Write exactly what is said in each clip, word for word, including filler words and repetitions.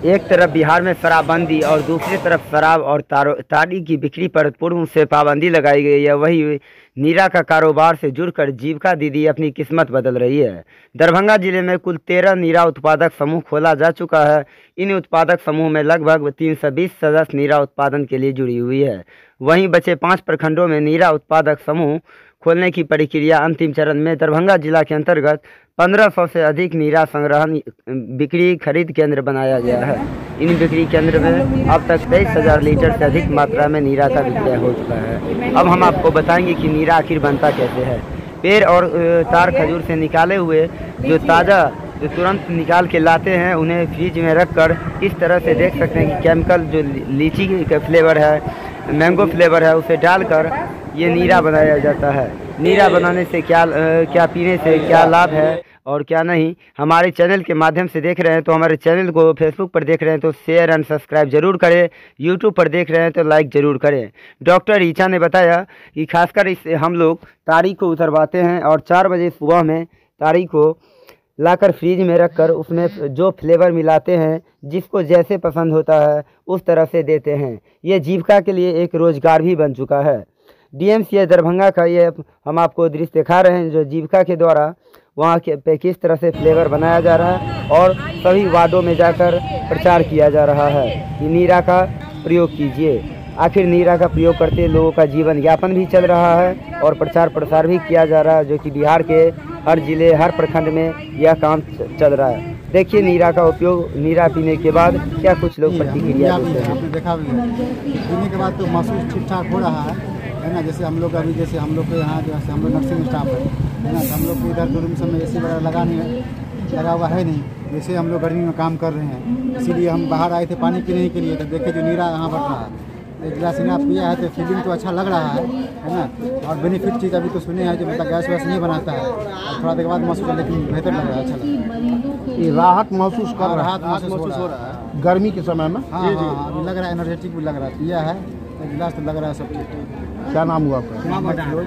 एक तरफ बिहार में शराबबंदी और दूसरी तरफ शराब और ताड़ी की बिक्री पर पूर्व से पाबंदी लगाई गई है, वही नीरा का कारोबार से जुड़कर जीविका दीदी अपनी किस्मत बदल रही है। दरभंगा जिले में कुल तेरह नीरा उत्पादक समूह खोला जा चुका है। इन उत्पादक समूह में लगभग तीन सौ बीस सदस्य नीरा उत्पादन के लिए जुड़ी हुई है। वहीं बचे पाँच प्रखंडों में नीरा उत्पादक समूह खोलने की प्रक्रिया अंतिम चरण में। दरभंगा जिला के अंतर्गत पंद्रह सौ से अधिक नीरा संग्रहण बिक्री खरीद केंद्र बनाया गया है। इन बिक्री केंद्र में अब तक तेईस हजार लीटर से अधिक मात्रा में नीरा का विक्रय हो चुका है। अब हम आपको बताएंगे कि नीरा आखिर बनता कैसे है। पेड़ और तार खजूर से निकाले हुए जो ताज़ा जो तुरंत निकाल के लाते हैं, उन्हें फ्रिज में रखकर इस तरह से देख सकते हैं कि केमिकल जो लीची का फ्लेवर है, मैंगो फ्लेवर है, उसे डालकर ये नीरा बनाया जाता है। नीरा बनाने से क्या क्या पीने से क्या लाभ है और क्या नहीं, हमारे चैनल के माध्यम से देख रहे हैं तो हमारे चैनल को फेसबुक पर देख रहे हैं तो शेयर एंड सब्सक्राइब जरूर करें, यूट्यूब पर देख रहे हैं तो लाइक ज़रूर करें। डॉक्टर ईचा ने बताया कि खासकर इस हम लोग ताड़ी को उतरवाते हैं और चार बजे सुबह में ताड़ी को लाकर फ्रिज में रखकर उसमें जो फ्लेवर मिलाते हैं, जिसको जैसे पसंद होता है उस तरह से देते हैं। ये जीविका के लिए एक रोज़गार भी बन चुका है। डीएमसीएच दरभंगा का ये हम आपको दृश्य दिखा रहे हैं जो जीविका के द्वारा वहाँ के पे किस तरह से फ्लेवर बनाया जा रहा है और सभी वार्डों में जाकर प्रचार किया जा रहा है कि नीरा का प्रयोग कीजिए। आखिर नीरा का प्रयोग करते लोगों का जीवन यापन भी चल रहा है और प्रचार प्रसार भी किया जा रहा है, जो कि बिहार के हर जिले हर प्रखंड में यह काम चल रहा है। देखिए नीरा का उपयोग नीरा पीने के बाद क्या कुछ लोग प्रतिक्रिया देते हैं। आपने देखा भी है, पीने के बाद तो महसूस ठीक ठाक हो रहा है है ना। जैसे हम लोग अभी जैसे हम लोग के यहाँ जो है हम लोग नर्सिंग स्टाफ है है ना, तो हम लोग को इधर रूम सब में ए सी वगैरह लगा नहीं है लगा हुआ है नहीं। जैसे हम लोग गर्मी में काम कर रहे हैं, इसीलिए हम बाहर आए थे पानी पीने के लिए। तो देखे जो नीरा यहाँ बढ़ रहा है, एक गिलास नीरा पिया है तो फीलिंग तो अच्छा लग रहा है है ना। और बेनिफिट चीज़ अभी तो सुने हैं जो मतलब गैस वैस नहीं बनाता है, और थोड़ा देर बाद महसूस कर, लेकिन बेहतर लग रहा है, अच्छा लग रहा है। राहत महसूस कर रहा राहत महसूस हो रहा है गर्मी के समय में। हाँ हाँ हाँ, अभी लग रहा है एनर्जेटिक भी लग रहा है, पिया है एक गिलास तो लग रहा है सब ठीक। क्या नाम हुआ आपका?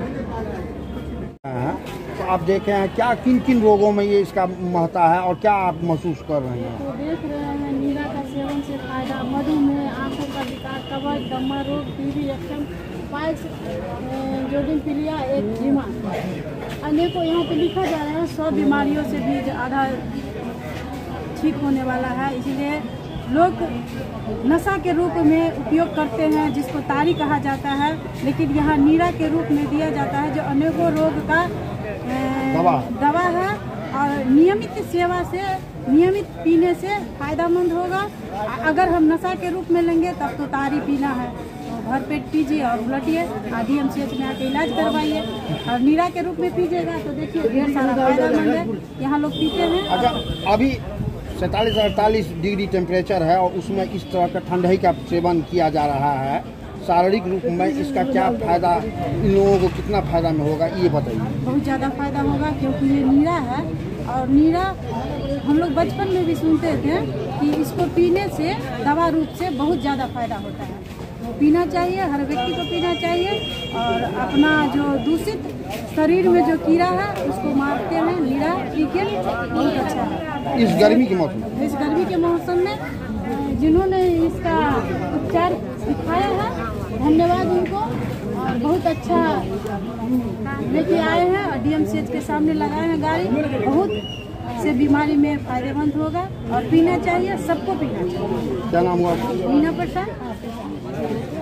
तो आप देखे हैं क्या किन किन रोगों में ये इसका महत्ता है और क्या आप महसूस कर रहे हैं? तो देख रहे हैं नीरा का सेवन से फायदा मधुमेह, आंखों का विकास, कब्ज, दमा रोग, टीबी, एक्शन, पाइल्स, जोगिन पीलिया, एक्जिमा, अनेकों यहाँ पे लिखा जा रहा है। सौ बीमारियों से भी आधा ठीक होने वाला है। इसलिए लोग नशा के रूप में उपयोग करते हैं, जिसको ताड़ी कहा जाता है, लेकिन यहाँ नीरा के रूप में दिया जाता है, जो अनेकों रोग का दवा दवा है। और नियमित सेवा से नियमित पीने से फायदामंद होगा। अगर हम नशा के रूप में लेंगे तब तो ताड़ी पीना है, तो भर पेट पीजिए और उलटिए, डीएमसीएच में आके इलाज करवाइए। और नीरा के रूप में पीजिएगा तो देखिए ढेर सारा फायदामंद है, यहाँ लोग पीते हैं। अच्छा, अभी सैंतालीस अड़तालीस डिग्री टेम्परेचर है और उसमें इस तरह का ठंडाई का सेवन किया जा रहा है, शारीरिक रूप में इसका क्या फायदा, इन लोगों को कितना फायदा में होगा ये बताइए। बहुत ज़्यादा फायदा होगा, क्योंकि ये नीरा है। और नीरा हम लोग बचपन में भी सुनते थे कि इसको पीने से दवा रूप से बहुत ज़्यादा फायदा होता है। वो पीना चाहिए, हर व्यक्ति को पीना चाहिए। और अपना जो दूषित शरीर में जो कीड़ा है उसको मारते हैं नीरा पी के, बहुत अच्छा है। इस गर्मी के मौसम में इस गर्मी के मौसम में जिन्होंने इसका उपचार सिखाया है, धन्यवाद उनको। और बहुत अच्छा लेके आए हैं और डीएमसीएच के सामने लगाए हैं गाड़ी। बहुत से बीमारी में फायदेमंद होगा और पीना चाहिए, सबको पीना चाहिए। क्या नाम हुआ? मीना प्रसाद।